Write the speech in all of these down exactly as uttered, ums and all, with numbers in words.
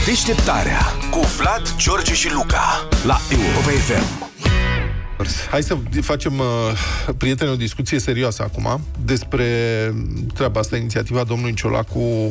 Deșteptarea cu Vlad, George și Luca la Europa F M. Hai să facem, uh, prieteni, o discuție serioasă acum despre treaba asta, inițiativa domnului Ciolacu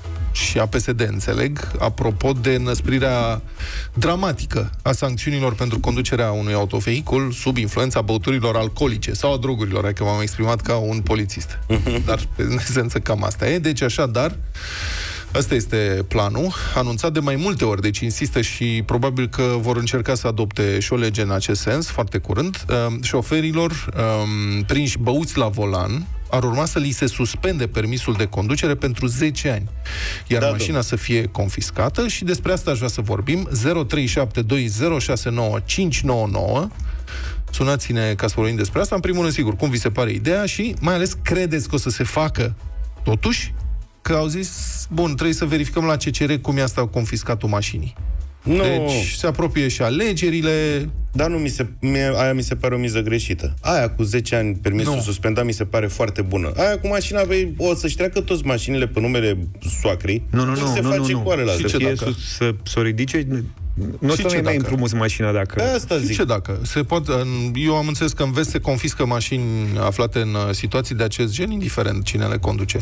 și a P S D, înțeleg, apropo de înăsprirea dramatică a sancțiunilor pentru conducerea unui autovehicul sub influența băuturilor alcoolice sau a drogurilor, adică m-am exprimat ca un polițist. Dar, în esență, cam asta e. Deci, așadar, ăsta este planul, anunțat de mai multe ori, deci insistă și probabil că vor încerca să adopte și o lege în acest sens, foarte curând. Uh, șoferilor um, prinși băuți la volan ar urma să li se suspende permisul de conducere pentru zece ani, iar da, mașina da. să fie confiscată, și despre asta aș vrea să vorbim. Zero trei șapte doi zero șase nouă cinci nouă nouă. Sunați-ne ca să vorbim despre asta. În primul rând, sigur, cum vi se pare ideea și mai ales credeți că o să se facă totuși? Că au zis, bun, trebuie să verificăm la C C R cum e asta cu confiscatul mașinii. No. Deci se apropie și alegerile. Dar nu mi se, mie, aia mi se pare o miză greșită. Aia cu zece ani permisul no. suspendat mi se pare foarte bună. Aia cu mașina, băi, o să-și treacă toți mașinile pe numele soacrii. Nu, nu, nu, se nu, face nu, cu alea. Să fie sus, să, să o ridice. Nu o să mai împrumuți mașina dacă... Asta zic. Și ce dacă? Se poate, eu am înțeles că în vest se confiscă mașini aflate în situații de acest gen, indiferent cine le conduce.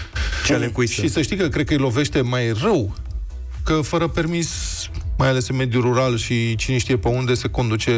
Ce le cuisă. Și să știi că cred că îi lovește mai rău că fără permis, mai ales în mediul rural și cine știe pe unde, se conduce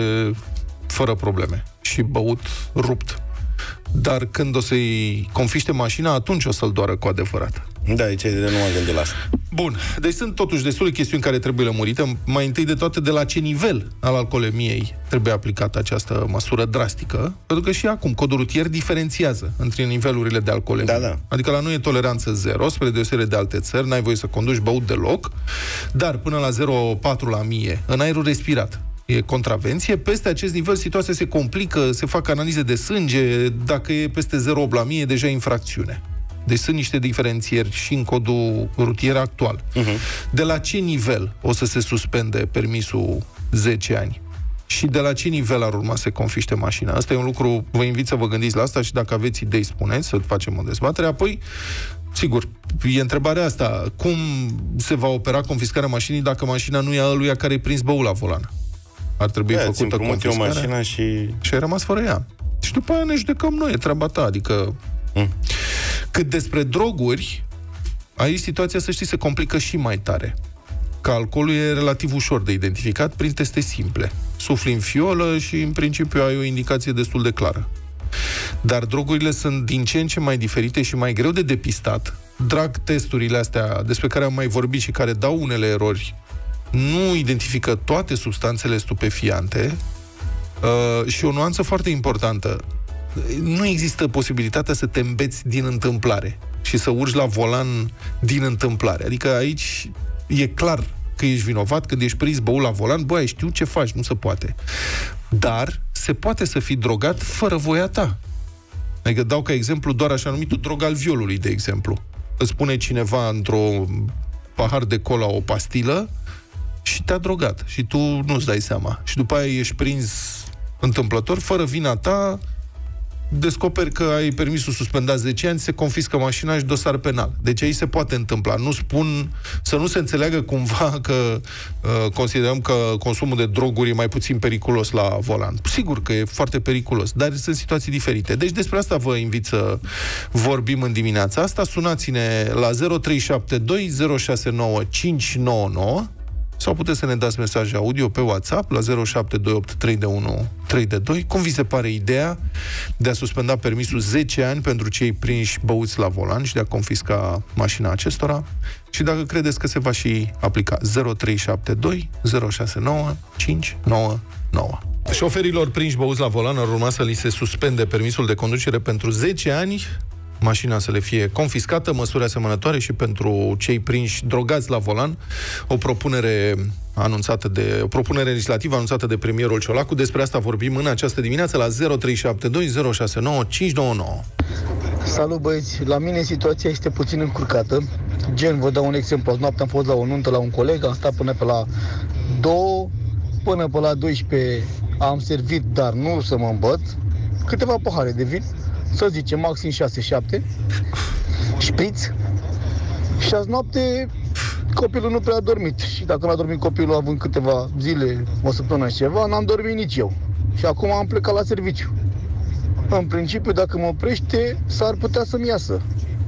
fără probleme și băut rupt. Dar când o să-i confiște mașina, atunci o să-l doară cu adevărat. Da, aici de nu m-am gândit la asta. Bun, deci sunt totuși destule chestiuni care trebuie lămurite. Mai întâi de toate, de la ce nivel al alcoolemiei trebuie aplicată această măsură drastică, pentru că și acum codul rutier diferențiază între nivelurile de alcoolemie. Da, da. Adică la noi e toleranță zero, spre deosebire de alte țări, n-ai voie să conduci băut deloc, dar până la zero virgulă patru la mie în aerul respirat e contravenție. Peste acest nivel situația se complică, se fac analize de sânge, dacă e peste zero virgulă opt la mie e deja infracțiune. Deci sunt niște diferențieri și în codul rutier actual. Uh-huh. De la ce nivel o să se suspende permisul zece ani? Și de la ce nivel ar urma să se confiște mașina? Asta e un lucru, vă invit să vă gândiți la asta și dacă aveți idei, spuneți, să facem o dezbatere. Apoi, sigur, e întrebarea asta, cum se va opera confiscarea mașinii dacă mașina nu e a ăluia care e prins băul la volan? Ar trebui da, făcută confiscarea o mașină și... și ai rămas fără ea. Și după aia ne judecăm noi, e treaba ta, adică... Mm. Cât despre droguri, aici situația, să știi, se complică și mai tare. Că alcoolul e relativ ușor de identificat prin teste simple. Sufli în fiolă și, în principiu, ai o indicație destul de clară. Dar drogurile sunt din ce în ce mai diferite și mai greu de depistat. Drag testurile astea despre care am mai vorbit și care dau unele erori, nu identifică toate substanțele stupefiante. Uh, și o nuanță foarte importantă: nu există posibilitatea să te îmbeți din întâmplare și să urci la volan din întâmplare. Adică aici e clar că ești vinovat, când ești prins băut la volan, băi, știu ce faci, nu se poate. Dar se poate să fii drogat fără voia ta. Adică dau ca exemplu doar așa numitul drog al violului, de exemplu. Îți pune cineva într-o pahar de cola o pastilă și te-a drogat și tu nu-ți dai seama. Și după aia ești prins întâmplător, fără vina ta, descoperi că ai permisul suspendat zece ani, se confiscă mașina și dosar penal. Deci aici se poate întâmpla. Nu spun să nu se înțeleagă cumva că uh, considerăm că consumul de droguri e mai puțin periculos la volan. Sigur că e foarte periculos, dar sunt situații diferite. Deci despre asta vă invit să vorbim în dimineața asta. Sunați-ne la zero trei șapte doi zero șase nouă cinci nouă nouă sau puteți să ne dați mesaje audio pe WhatsApp la zero șapte doi opt trei unu trei doi. Cum vi se pare ideea de a suspenda permisul zece ani pentru cei prinși băuți la volan și de a confisca mașina acestora? Și dacă credeți că se va și aplica, zero trei șapte doi zero șase nouă cinci nouă nouă. Șoferilor prinși băuți la volan ar urma să li se suspende permisul de conducere pentru zece ani, mașina să le fie confiscată, măsuri asemănătoare și pentru cei prinși drogați la volan. O propunere anunțată de, o propunere legislativă anunțată de premierul Ciolacu. Despre asta vorbim în această dimineață la zero trei șapte doi zero șase nouă cinci nouă nouă. Salut, băieți! La mine situația este puțin încurcată. Gen, vă dau un exemplu. Azi noapte am fost la o nuntă la un coleg, am stat până pe la două, până pe la douăsprezece am servit, dar nu să mă îmbăt, câteva pahare de vin, să zicem maxim șase șapte, șpriț. Și azi noapte copilul nu prea a dormit. Și dacă nu a dormit copilul având câteva zile, o săptămână și ceva, n-am dormit nici eu. Și acum am plecat la serviciu. În principiu, dacă mă oprește, s-ar putea să-mi iasă.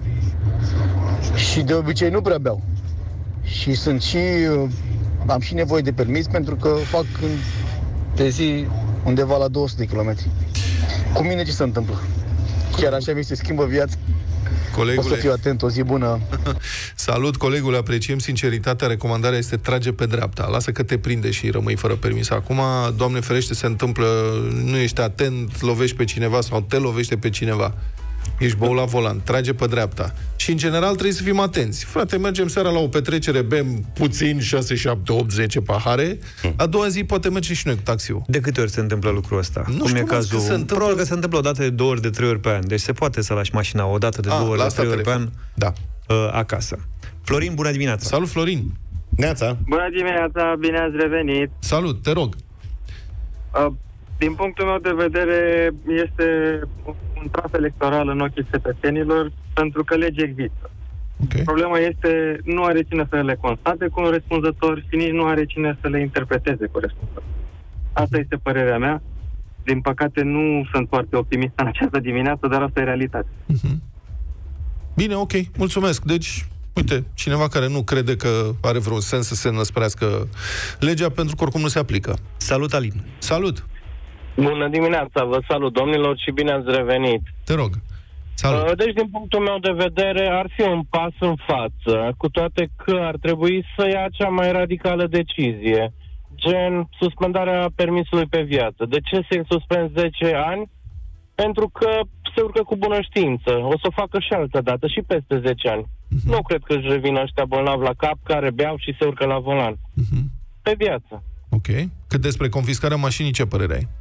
Și de obicei nu prea beau. Și sunt și... am și nevoie de permis pentru că fac în, pe zi undeva la două sute de kilometri. Cu mine ce se întâmplă? Chiar așa mi se schimbă viața. Colegule. O să fiu atent, o zi bună. Salut, colegule, apreciem sinceritatea. Recomandarea este trage pe dreapta. Lasă că te prinde și rămâi fără permis. Acum, Doamne ferește, se întâmplă, nu ești atent, lovești pe cineva sau te lovește pe cineva. Ești băut la volan, trage pe dreapta. Și, în general, trebuie să fim atenți. Frate, mergem seara la o petrecere, bem puțin, șase, șapte, opt, zece pahare, a doua zi poate merge și noi cu taxiul. De câte ori se întâmplă lucrul ăsta? Nu Cum știu, e cazul? că se întâmplă... Probabil că se întâmplă o dată de două ori, de trei ori pe an. Deci se poate să lași mașina o dată de a, două ori, de trei ori pe an da. uh, acasă. Florin, bună dimineața! Salut, Florin! Neața! Bună dimineața, bine ați revenit! Salut, te rog! Uh, din punctul meu de vedere, este un praf electoral în ochii cetățenilor, pentru că legea există. Okay. Problema este, nu are cine să le constate corespunzător și nici nu are cine să le interpreteze corespunzător. Asta este părerea mea. Din păcate, nu sunt foarte optimist în această dimineață, dar asta e realitatea. Uh-huh. Bine, ok, mulțumesc. Deci, uite, cineva care nu crede că are vreun sens să se înăsprească legea, pentru că oricum nu se aplică. Salut, Alin! Salut! Bună dimineața, vă salut, domnilor, și bine ați revenit. Te rog. Salut. Deci, din punctul meu de vedere, ar fi un pas în față, cu toate că ar trebui să ia cea mai radicală decizie, gen suspendarea permisului pe viață. De ce să-i suspend zece ani? Pentru că se urcă cu bună știință. O să o facă și altă dată, și peste zece ani. Uh-huh. Nu cred că își revină ăștia bolnavi la cap, care beau și se urcă la volan. Uh-huh. Pe viață. Ok. Cât despre confiscarea mașinii, ce părere ai?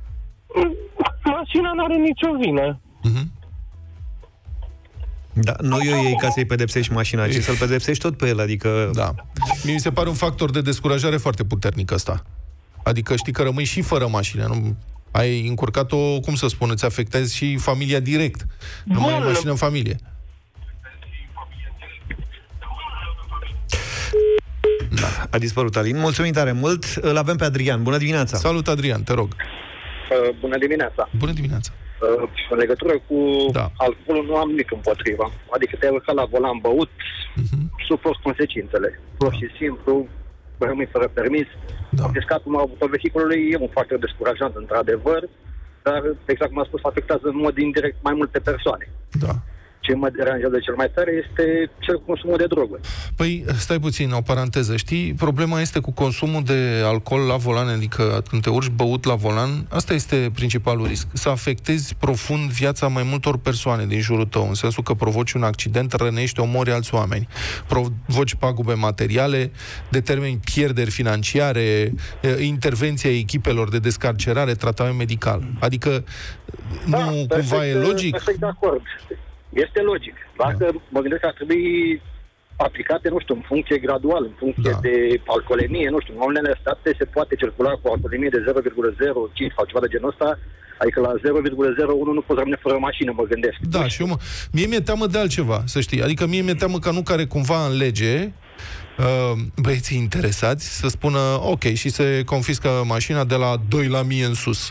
Mașina n-are nicio vină. Uh-huh. Da, nu eu ei ca să-i pedepsești mașina, ci să-l pedepsești tot pe el, adică... Da. Mi se pare un factor de descurajare foarte puternic ăsta. Adică știi că rămâi și fără mașină, nu... Ai încurcat-o, cum să spun, îți afectezi și familia direct. Nu mai ai mașină în familie. Da. A dispărut Alin. Mulțumim tare mult. Îl avem pe Adrian. Bună dimineața! Salut, Adrian, te rog. Uh, bună dimineața! Bună dimineața! Uh, în legătură cu da. alcoolul nu am nimic împotriva. Adică te-ai urcat la volan băut, uh-huh. suporți consecințele. Pur și simplu, rămâi fără permis. Da. Confiscatul autovehiculului e un factor descurajant, într-adevăr, dar, exact cum a spus, afectează în mod indirect mai multe persoane. Da. Ce mă deranjează cel mai tare este cel consumul de droguri. Păi, stai puțin, o paranteză, știi? Problema este cu consumul de alcool la volan, adică când te urci băut la volan, asta este principalul risc. Să afectezi profund viața mai multor persoane din jurul tău, în sensul că provoci un accident, rănești, omori alți oameni, provoci pagube materiale, determini pierderi financiare, intervenția echipelor de descarcerare, tratament medical. Adică, da, nu perfect, cumva e logic? Perfect de acord. Este logic. Dacă da. mă gândesc că ar trebui aplicate, nu știu, în funcție gradual, în funcție da. de alcoolemie, nu știu, în unele state se poate circula cu alcoolemie de zero virgulă zero cinci sau ceva de genul ăsta, adică la zero virgulă zero unu nu poți rămâne fără mașină, mă gândesc. Da, și eu mă... Mie mi-e teamă de altceva, să știi. Adică mie mi-e teamă ca nu care cumva în lege uh, băieții interesați să spună ok, și se confiscă mașina de la doi la mie în sus.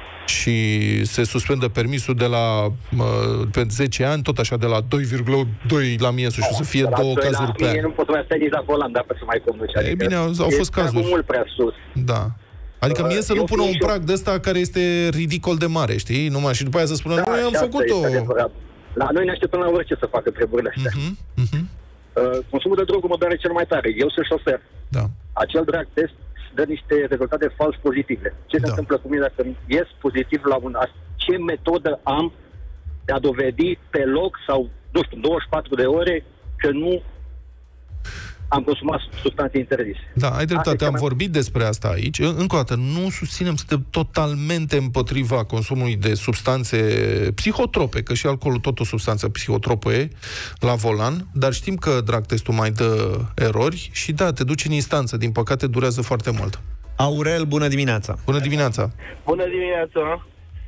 Și se suspendă permisul de la uh, pe zece ani, tot așa, de la doi virgulă doi la mie și o să fie două cazuri pe an. Nu pot să mai stai nici la volan dacă să mai conduci. Adică e bine, au, au fost cazuri. mult prea sus. Da. Adică mie să nu pună un prag de ăsta care este ridicol de mare, știi? Numai și după aia să spună, da, noi am făcut-o. La noi ne așteptăm la orice să facă treburile astea. Uh-huh, uh-huh. Uh, consumul de droguri mă doare cel mai tare. Eu sunt șofer. Da. Acel drag test dă niște rezultate fals pozitive. Ce da. se întâmplă cu mine dacă ies pozitiv la un... Ce metodă am de a dovedi pe loc sau, nu știu, douăzeci și patru de ore că nu am consumat substanțe interzise. Da, ai dreptate, am mai... vorbit despre asta aici. Încă o dată, nu susținem, suntem totalmente împotriva consumului de substanțe psihotrope, că și alcoolul tot o substanță psihotropă e, la volan, dar știm că drag testul mai dă erori și da, te duci în instanță. Din păcate, durează foarte mult. Aurel, bună dimineața! Bună dimineața! Bună dimineața!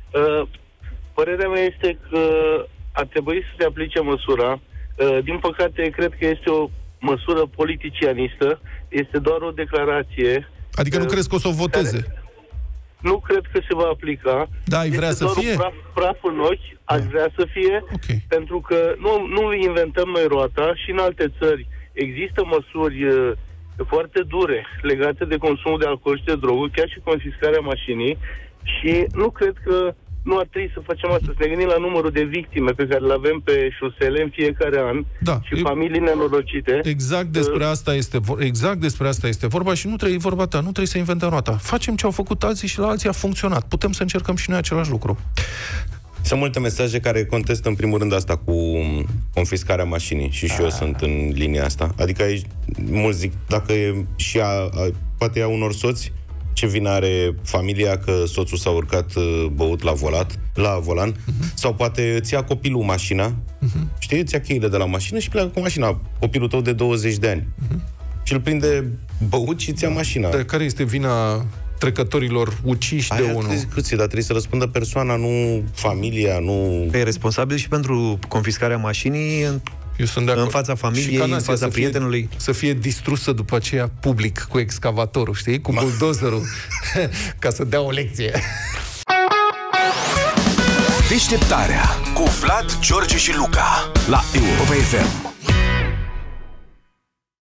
Părerea mea este că ar trebui să se aplice măsura. Din păcate, cred că este o măsură politicianistă, este doar o declarație. Adică nu crezi că o să o voteze? Care... Nu cred că se va aplica. Da, ai vrea este să fie? Praf, praf în ochi, da. Aș vrea să fie, okay. Pentru că nu, nu inventăm noi roata și în alte țări există măsuri uh, foarte dure legate de consumul de alcool și de droguri, chiar și confiscarea mașinii, și nu cred că nu ar trebui să facem asta, să ne gândim la numărul de victime pe care le avem pe șosele în fiecare an, da, și e... familii nenorocite. Exact despre asta este exact despre asta este vorba și nu trebuie vorba ta, nu trebuie să inventăm roata. Facem ce au făcut alții și la alții a funcționat. Putem să încercăm și noi același lucru. Sunt multe mesaje care contestă în primul rând asta cu confiscarea mașinii și și eu sunt în linia asta. Adică aici, mulți zic, dacă e și a, a, poate e a unor soți, ce vină are familia că soțul s-a urcat băut la volat, la volan, uh-huh. sau poate îți ia copilul mașina, uh-huh. știi, îți ia cheile de la mașină și pleacă cu mașina, copilul tău de douăzeci de ani. Uh-huh. Și îl prinde băut și îți ia mașina. Dar care este vina trecătorilor uciși Aia de unul? Discuție, dar trebuie să răspundă persoana, nu familia, nu... E responsabil și pentru confiscarea mașinii în, Eu sunt de acord. în fața familiei, în fața să prietenului. Fie, să fie distrusă după aceea public cu excavatorul, știi? Cu buldozerul, ca să dea o lecție. Deșteptarea cu Vlad, George și Luca la Europa F M.